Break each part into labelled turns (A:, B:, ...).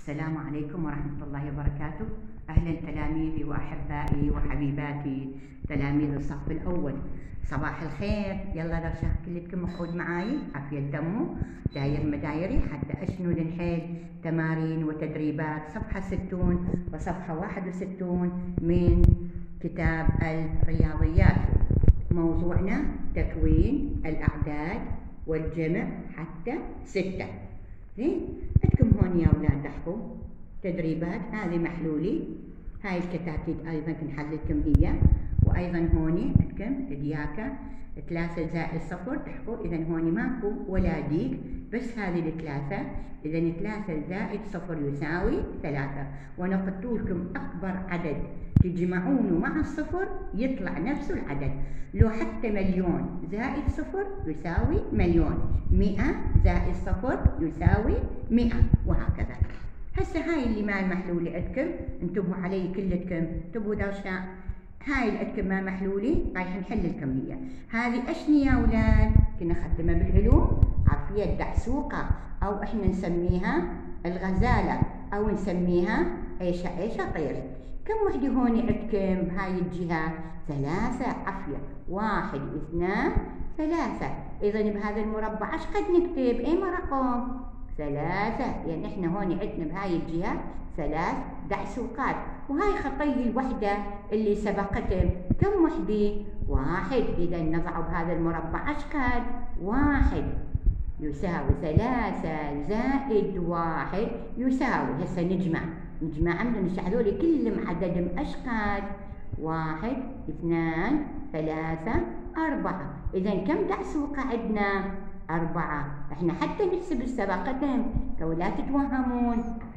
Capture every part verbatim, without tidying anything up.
A: السلام عليكم ورحمة الله وبركاته. أهلا تلاميذي وأحبائي وحبيباتي تلاميذ الصف الأول، صباح الخير. يلا لو شاف كلكم مقعود معاي عافية دمو داير مدايري حتى أشنو لنحل تمارين وتدريبات صفحة ستون وصفحة واحد وستون من كتاب الرياضيات. موضوعنا تكوين الأعداد والجمع حتى ستة. زين، عندكم هون يا أولاد تحكوا تدريبات، هذه محلولي، هاي الكتاكيت أيضا كنحللكم هي، وأيضا هوني عندكم دياكة ثلاثة زائد صفر تحكوا، إذا هوني ماكو ولا ديك، بس هذه الثلاثة، إذا ثلاثة زائد صفر يساوي ثلاثة، وأنا قلت لكم أكبر عدد تجمعونه مع الصفر يطلع نفس العدد، لو حتى مليون زائد صفر يساوي مليون، مئة زائد صفر يساوي مئة، وهكذا. هسه هاي اللي ما المحلولي عندكم، انتبهوا علي كلكم، انتبهوا درشا، هاي اللي عندكم ما محلولي رايح نحل لكم هي. هذه اشني يا اولاد؟ كنا خدمها بالعلوم عافية الدعسوقة، او احنا نسميها الغزالة، او نسميها ايش ايش طير. كم وحدة هون عندكم بهاي الجهة؟ ثلاثة، عافية، واحد اثنان ثلاثة، اذا بهذا المربع ايش قد نكتب؟ اي رقم؟ ثلاثة، لأن احنا هون عندنا بهاي الجهة ثلاث دعسوقات، وهاي خطي الوحدة اللي سبقتهم كم وحدة؟ واحد، إذا نضع بهذا المربع ايش قد؟ واحد يساوي ثلاثة زائد واحد يساوي، هسه نجمع نجمع عمدا مش هذول كلهم عددهم ايش قد؟ واحد اثنان ثلاثة أربعة، إذا كم دعسوقة عندنا؟ أربعة. إحنا حتى نحسب السباقتين ولا تتوهمون.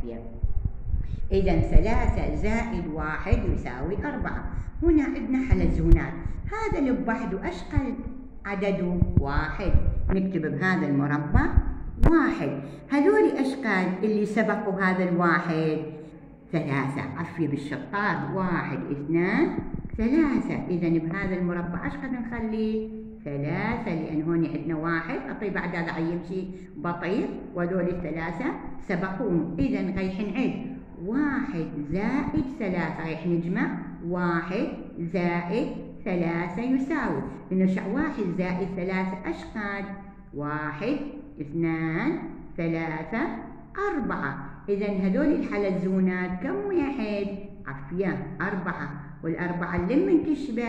A: إذا ثلاثة زائد واحد يساوي أربعة. هنا عندنا حلزونات، هذا اللي بوحده إيش قد عدده؟ واحد، نكتب بهذا المربع واحد. هذول إيش قد اللي سبقوا هذا الواحد؟ ثلاثة، عفية بالشطار، واحد اثنان ثلاثة، إذا بهذا المربع إيش قد نخلي؟ ثلاثة، لأن هون عندنا واحد، أعطي بعد هذا يمشي بطيء، وهذول الثلاثة سبقون، إذا رايح نعد واحد زائد ثلاثة، رايح نجمع واحد زائد ثلاثة يساوي، لأنه واحد زائد ثلاثة إيش قد؟ واحد اثنان ثلاثة أربعة، إذا هذول الحلزونات كم واحد؟ عفية أربعة، والأربعة اللي من تشبه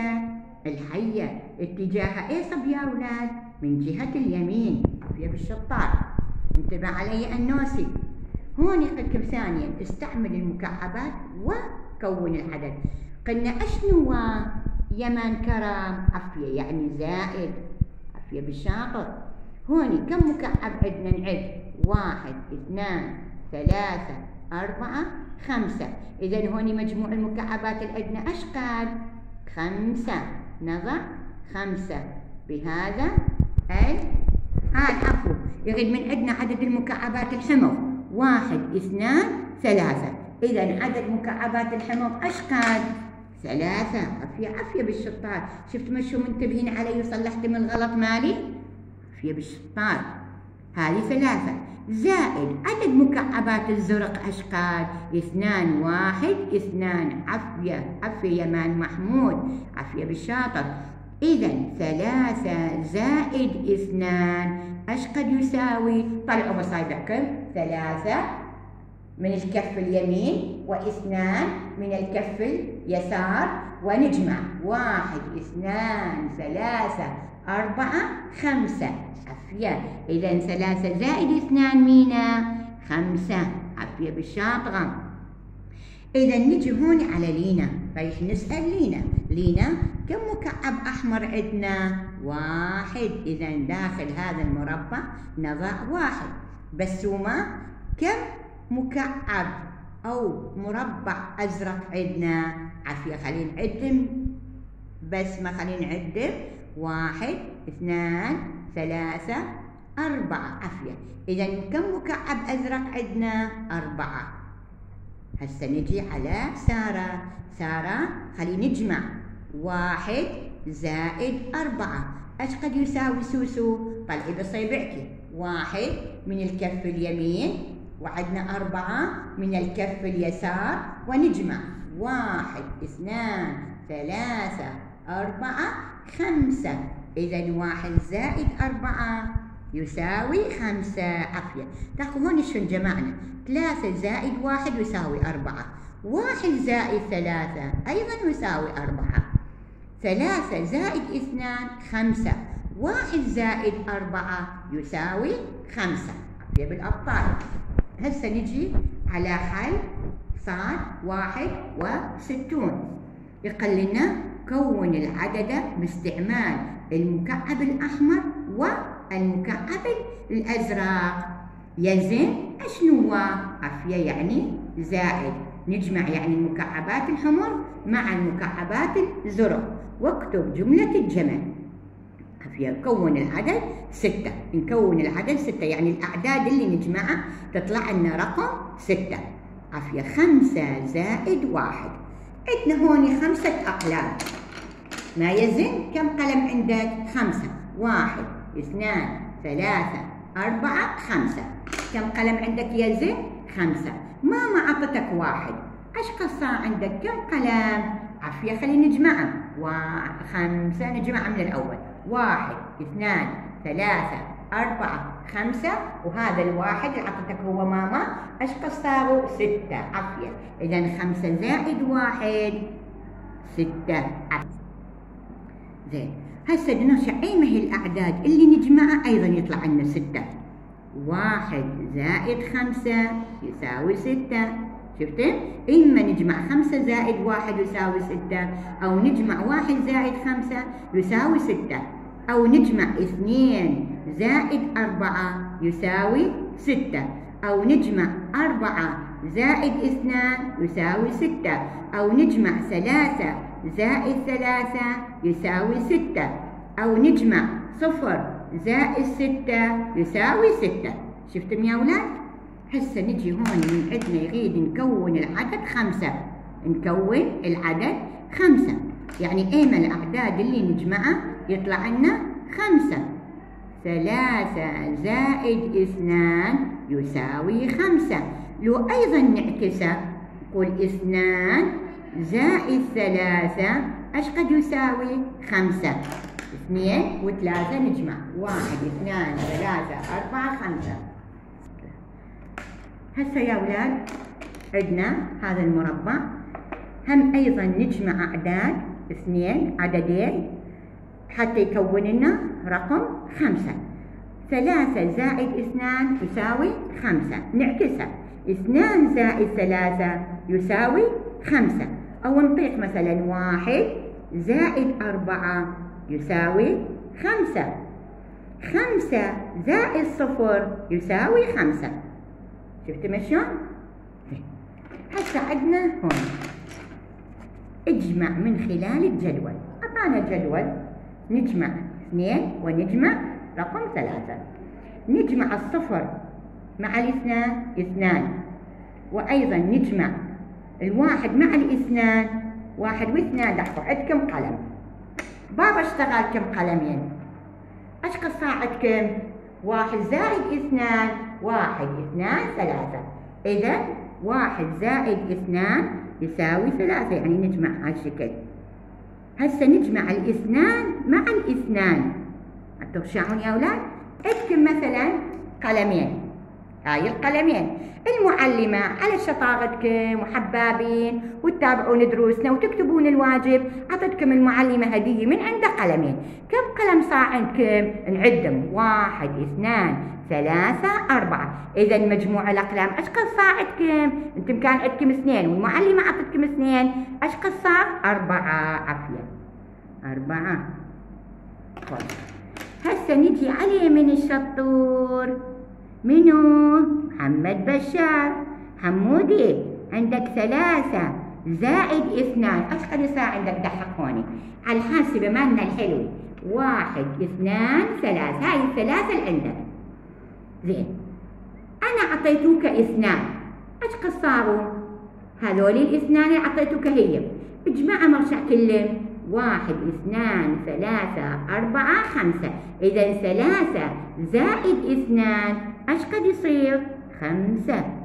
A: الحية اتجاهها ايه صب يا أولاد؟ من جهة اليمين، عفية بالشطار، انتبه علي النوسي. هون قلتكم ثانيا استعمل المكعبات وكون العدد. قلنا اشنو يمن كرم؟ عفية يعني زائد، عفية بالشاطر. هون كم مكعب عندنا نعد؟ واحد اثنان ثلاثة أربعة خمسة، إذا هون مجموع المكعبات اللي عندنا ايش قد؟ خمسة، نضع خمسة بهذا ال هاي عفوا، يريد من عندنا عدد المكعبات الحمض واحد اثنان ثلاثة، إذا عدد مكعبات الحمض ايش قد؟ ثلاثة، عفية عفية بالشطار، شفت مشو منتبهين علي وصلحت من الغلط مالي؟ عفية بالشطار، هذه ثلاثة زائد عدد مكعبات الزرق ايش قد؟ اثنان، واحد اثنان، عفية عفية يمان محمود، عفية بالشاطر، إذا ثلاثة زائد اثنان ايش قد يساوي؟ طلعوا مصابعكم، ثلاثة من الكف اليمين واثنان من الكف اليسار، ونجمع واحد اثنان ثلاثة أربعة خمسة، عفية، إذا ثلاثة زائد اثنان مينا؟ خمسة، عفية بالشاطرة. إذا نجي هون على لينا، رايح نسأل لينا، لينا كم مكعب أحمر عندنا؟ واحد، إذا داخل هذا المربع نضع واحد. بسومة كم مكعب أو مربع أزرق عندنا؟ عفية خلينا نعدم، بس ما خلينا نعدم، واحد اثنان ثلاثة أربعة، عفية، إذا كم مكعب أزرق عندنا؟ أربعة. هسه نجي على سارة، سارة خلينا نجمع واحد زائد أربعة، إيش قد يساوي سوسو؟ طلعي بصيبعك، واحد من الكف اليمين وعندنا أربعة من الكف اليسار ونجمع واحد اثنان ثلاثة أربعة خمسة. إذا واحد زائد أربعة يساوي خمسة. عافية. تاخذ هون شلون جمعنا؟ ثلاثة زائد واحد يساوي أربعة. واحد زائد ثلاثة أيضا يساوي أربعة. ثلاثة زائد اثنان خمسة. واحد زائد أربعة يساوي خمسة. عافية بالأبطال. هسه نجي على حل صاد واحد وستون. يقول لنا كون العدد باستعمال المكعب الأحمر والمكعب الأزرق. يزن شنو هو؟ عافية يعني زائد. نجمع يعني المكعبات الحمر مع المكعبات الزرق. واكتب جملة الجمع. عافية. كون العدد ستة. نكون العدد ستة يعني الأعداد اللي نجمعها تطلع لنا رقم ستة. عافية. خمسة زائد واحد. عندنا هون خمسة أقلام. ما يزن؟ كم قلم عندك؟ خمسة. واحد اثنان ثلاثة أربعة خمسة. كم قلم عندك يزن؟ خمسة. ماما عطتك واحد. ايش قد صار عندك؟ كم قلم؟ عافية. خلينا نجمعهم. خمسة نجمعهم من الأول. واحد اثنان ثلاثة أربعة خمسة. وهذا الواحد اللي عطتك هو ماما. ايش قد صاروا؟ ستة. عافية. إذا خمسة زائد واحد ستة. عافية. زين. هسه بدنا نرجع أي ما هي الأعداد اللي نجمعها أيضا يطلع لنا ستة. واحد زائد خمسة يساوي ستة. شفتوا؟ إما نجمع خمسة زائد واحد يساوي ستة، أو نجمع واحد زائد خمسة يساوي ستة، أو نجمع اثنين زائد أربعة يساوي ستة، أو نجمع أربعة زائد اثنان يساوي ستة، أو نجمع ثلاثة زائد ثلاثة يساوي ستة، أو نجمع صفر زائد ستة يساوي ستة. شفتم يا أولاد؟ هسه نجي هون من عندنا يريد نكون العدد خمسة. نكون العدد خمسة يعني ايما الأعداد اللي نجمعها يطلع لنا خمسة. ثلاثة زائد اثنان يساوي خمسة. لو أيضا نعكسه نقول اثنان زائد ثلاثة ايش قد يساوي؟ خمسة. اثنين وثلاثة نجمع واحد اثنان ثلاثة أربعة خمسة. هسه يا أولاد عندنا هذا المربع. هم أيضا نجمع أعداد اثنين عددين حتى يكون لنا رقم خمسة. ثلاثة زائد اثنان يساوي خمسة. نعكسها. اثنان زائد ثلاثة يساوي خمسة. أو نطيق مثلا واحد زائد أربعة يساوي خمسة. خمسة زائد صفر يساوي خمسة. شفتوا شلون؟ هسه عندنا هون اجمع من خلال الجدول. أعطانا جدول نجمع اثنين ونجمع رقم ثلاثة. نجمع الصفر مع الاثنان اثنان، وأيضا نجمع الواحد مع الاثنان واحد واثنان. لاحظوا عندكم قلم. بابا اشتغل كم قلمين؟ ايش قد صار عندكم؟ واحد زائد اثنان واحد اثنان ثلاثة. إذا واحد زائد اثنان يساوي ثلاثة يعني نجمع هالشكل. هسه نجمع الاثنان مع الاثنان. ترشعون يا أولاد؟ عندكم مثلا قلمين. هاي القلمين. المعلمة على شطارتكم وحبابين وتتابعون دروسنا وتكتبون الواجب عطتكم المعلمة هدية من عندها قلمين. كم قلم صار عندكم؟ نعدهم واحد اثنان ثلاثة أربعة. إذا مجموع الأقلام إيش قد صار عندكم؟ أنتم كان عندكم اثنين والمعلمة عطتكم اثنين. إيش قد صار؟ أربعة. عافية. أربعة. خذ. هسه نجي عليه من الشطور. منو؟ محمد بشار. حمودي عندك ثلاثة زائد اثنان ايش قد يصير عندك؟ دحق هوني على الحاسبة مالنا الحلو. واحد اثنان ثلاثة. هاي الثلاثة اللي عندك. زين. أنا أعطيتوك اثنان. ايش قد صاروا؟ هذول الاثنان اللي أعطيتوك هي. اجمعهم ارجع كلهم. واحد اثنان ثلاثة أربعة خمسة. إذا ثلاثة زائد اثنان ايش قد يصير؟ خمسة.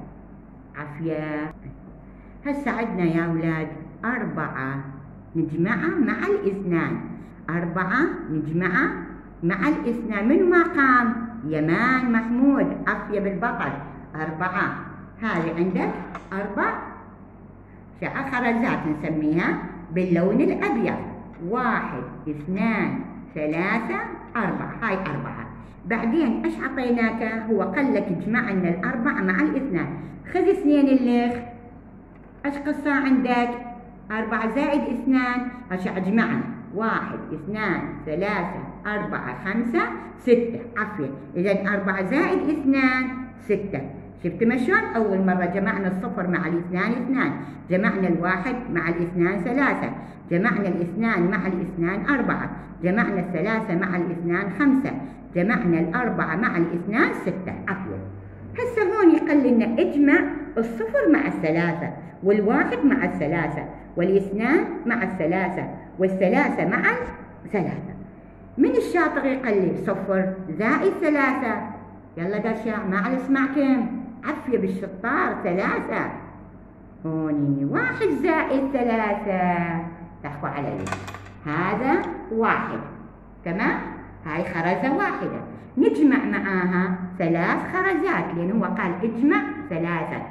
A: عافية. هسه عندنا يا أولاد أربعة نجمعها مع الاثنان، أربعة نجمعها مع الاثنان. من ما قام؟ يمان محمود، عافية بالبطل. أربعة، هذه عندك أربع شعر خرزات نسميها باللون الأبيض. واحد اثنان ثلاثة أربعة، هاي أربعة. بعدين إيش عطيناك؟ هو قال لك اجمع لنا الأربعة مع الاثنان. خذ اثنين الليخ، إيش قصة عندك؟ أربعة زائد اثنان، هش أجمعها. واحد اثنان ثلاثة أربعة خمسة ستة، عافية. إذا أربعة زائد اثنان ستة. شفت ما شلون؟ أول مرة جمعنا الصفر مع الاثنان اثنان، جمعنا الواحد مع الاثنان ثلاثة، جمعنا الاثنان مع الاثنان أربعة، جمعنا الثلاثة مع الاثنان خمسة، جمعنا الأربعة مع الاثنان ستة، عفوا. هسه هون يقول لنا اجمع الصفر مع الثلاثة، والواحد مع الثلاثة، والاثنان مع الثلاثة، والثلاثة مع الثلاثة. من الشاطر يقول لي صفر زائد ثلاثة؟ يلا درشا ما على اسمع كم؟ عفية بالشطار، ثلاثة. هوني واحد زائد ثلاثة، تحكوا علي هذا واحد، تمام؟ هاي خرزة واحدة، نجمع معاها ثلاث خرزات لأن هو قال اجمع ثلاثة.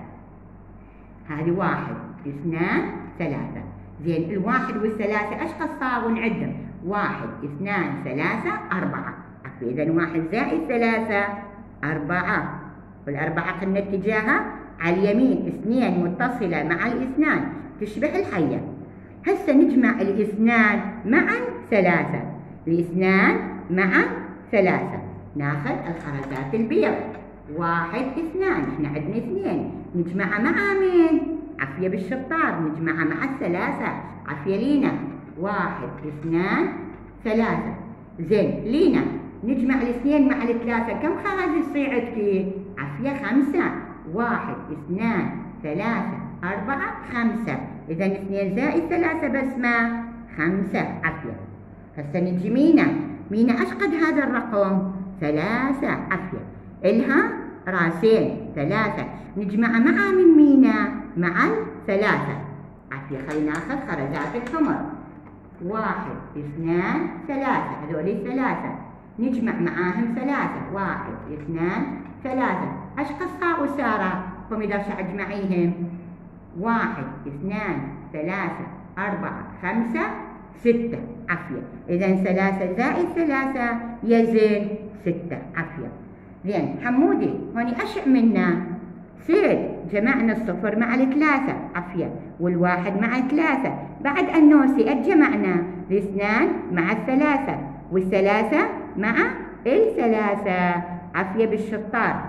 A: هذه واحد اثنان ثلاثة. زين الواحد والثلاثة ايش قد صاروا نعدهم؟ واحد اثنان ثلاثة أربعة، إذا واحد زائد ثلاثة أربعة، والأربعة قلنا اتجاهها على اليمين، اثنين متصلة مع الاثنان تشبه الحية. هسه نجمع الاثنان مع ثلاثة، الاثنان مع ثلاثة، ناخذ الخرزات البيض. واحد اثنان، احنا عندنا اثنين، نجمعها مع مين؟ عافية بالشطار، نجمعها مع الثلاثة، عافية لينا. واحد اثنان ثلاثة. زين لينا نجمع الاثنين مع الثلاثة، كم خرز يصير عندك؟ عافية خمسة. واحد اثنان ثلاثة أربعة خمسة، إذا اثنين زائد ثلاثة بس ما خمسة، عافية. هسه نجي مينا، مينا ايش قد هذا الرقم؟ ثلاثة، عافية. إلها راسين ثلاثة، نجمعها مع من مينا؟ مع الثلاثة، عافية. خلينا ناخذ خرزات الحمر. واحد اثنان ثلاثة، هذول ثلاثة، نجمع معاهم ثلاثة. واحد اثنان ثلاثة، ايش قد صاروا سارة؟ قومي درشا اجمعيهم. واحد اثنان ثلاثة أربعة خمسة ستة، عافية. إذا ثلاثة زائد ثلاثة يزن ستة، عافية. زين حمودي هوني ايش عملنا؟ سيد جمعنا الصفر مع الثلاثة، عافية، والواحد مع ثلاثة. بعد النوسي اتجمعنا الاثنان مع الثلاثة، والثلاثة مع الثلاثة، عافية بالشطار.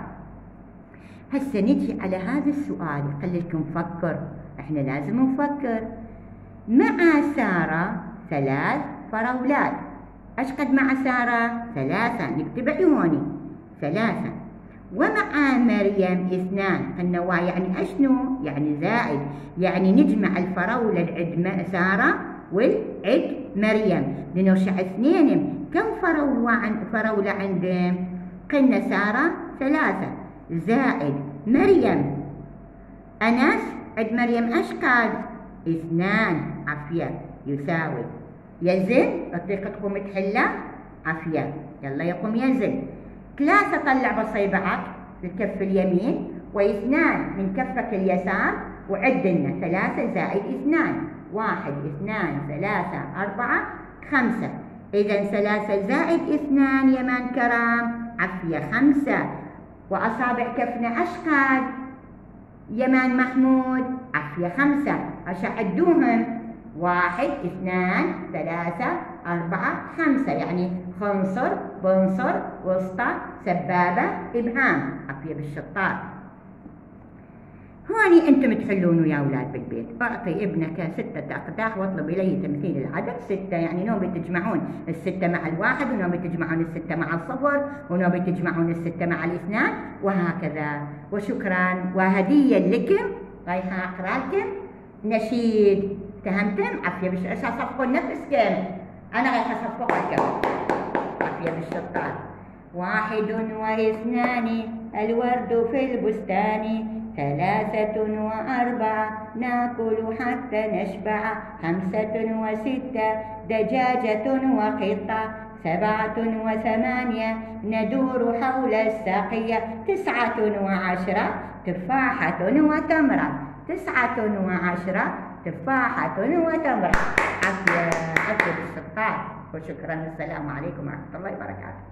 A: هسه نجي على هذا السؤال، يقول لكم فكر، احنا لازم نفكر. مع سارة ثلاث فراولات، ايش قد مع سارة؟ ثلاثة، نكتب عيوني ثلاثة. ومع مريم اثنان، قلنا يعني اشنو؟ يعني زائد، يعني نجمع الفراولة العد سارة والعد مريم، لنرشع اثنين. كم فراولة فراولة عندهم؟ قلنا سارة ثلاثة زائد مريم أنس عد مريم ايش قد؟ اثنان، عافية، يساوي يزن. بطريقتكم تحلها عافية، يلا يقوم يزن. ثلاثة طلع بصيبعك في الكف اليمين، واثنان من كفك اليسار، وعد لنا ثلاثة زائد اثنان. واحد اثنان ثلاثة أربعة خمسة، إذا ثلاثة زائد اثنان يمان كرام، عافية، خمسة. وأصابع كفنا ايش قد؟ يمان محمود، عافية، خمسة. اش عدوهم؟ واحد اثنان ثلاثة أربعة خمسة، يعني خنصر بنصر وسطى سبابة إبهام، عافية بالشطار. هوني أنتم تحلون يا أولاد بالبيت. أعطي ابنك ستة أقداح واطلب إليه تمثيل العدد ستة، يعني نوبي تجمعون الستة مع الواحد، ونوبي تجمعون الستة مع الصفر، ونوبي تجمعون الستة مع الاثنان، وهكذا. وشكرا، وهدية لكم رايحة أقرأ لكم نشيد، فهمتم؟ عافية بالشطار. صفقوا نفسكم، أنا رايحة أصفق لكم، عافية بالشطار. واحد واثنان الورد في البستان، ثلاث ثلاثة وأربعة ناكل حتى نشبع. خمسة وستة دجاجة وقطة. سبعة وثمانية ندور حول الساقية. تسعة وعشرة تفاحة وتمرة. تسعة وعشرة تفاحة وتمرة. عافية عافية بالاستطاعة، وشكرا. السلام عليكم ورحمة الله وبركاته.